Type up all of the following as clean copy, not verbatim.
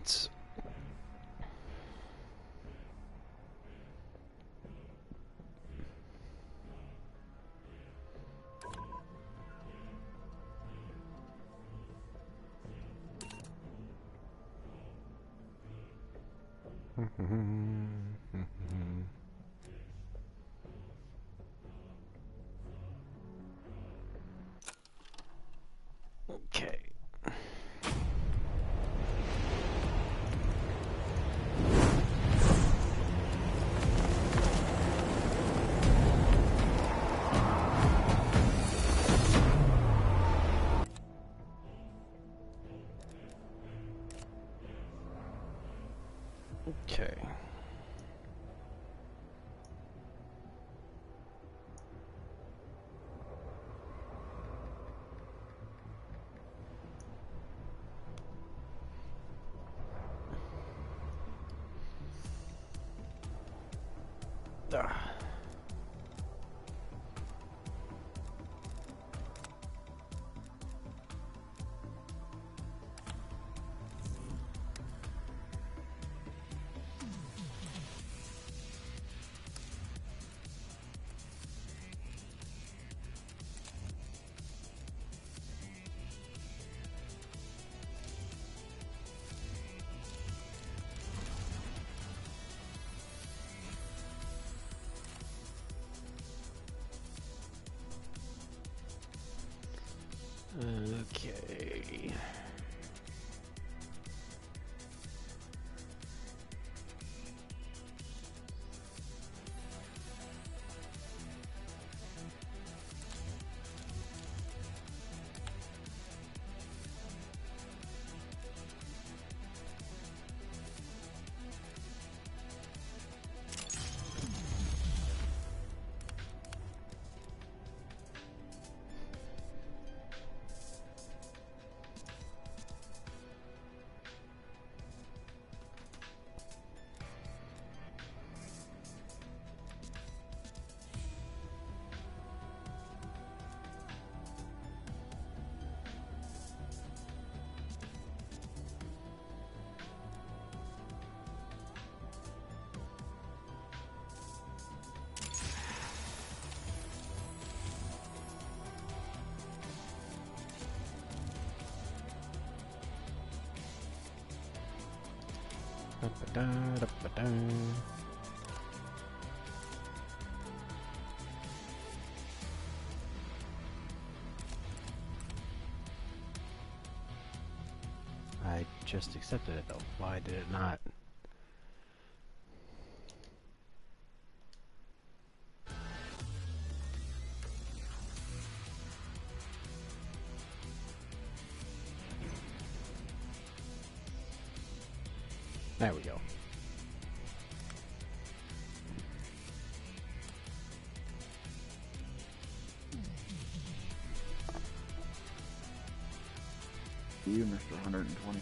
minutes. Okay. Okay. Ah. Okay. Da-ba-da-da-ba-da. I just accepted it though. Why did it not? There we go. You, Mr. 120.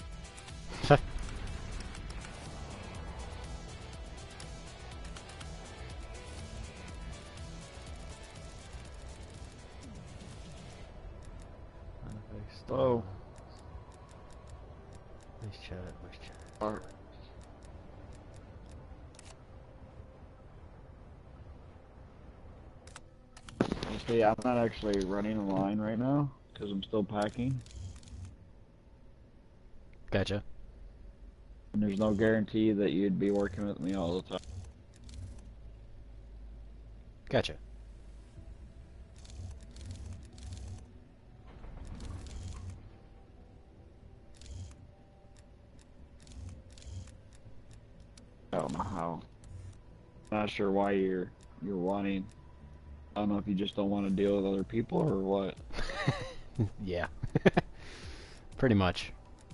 Hello. Nice chat, nice chat. Alright. See, I'm not actually running a line right now because I'm still packing, Gotcha. and there's no guarantee that you'd be working with me all the time. Gotcha. I don't know how. Not sure why you're wanting. I don't know if you just don't want to deal with other people or what. Yeah. Pretty much.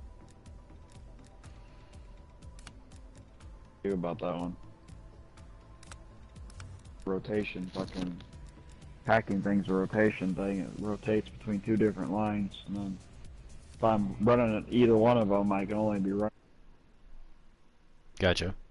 Do about that one. Rotation, fucking packing thing's a rotation thing. It rotates between two different lines, and then if I'm running at either one of them, I can only be running. Gotcha.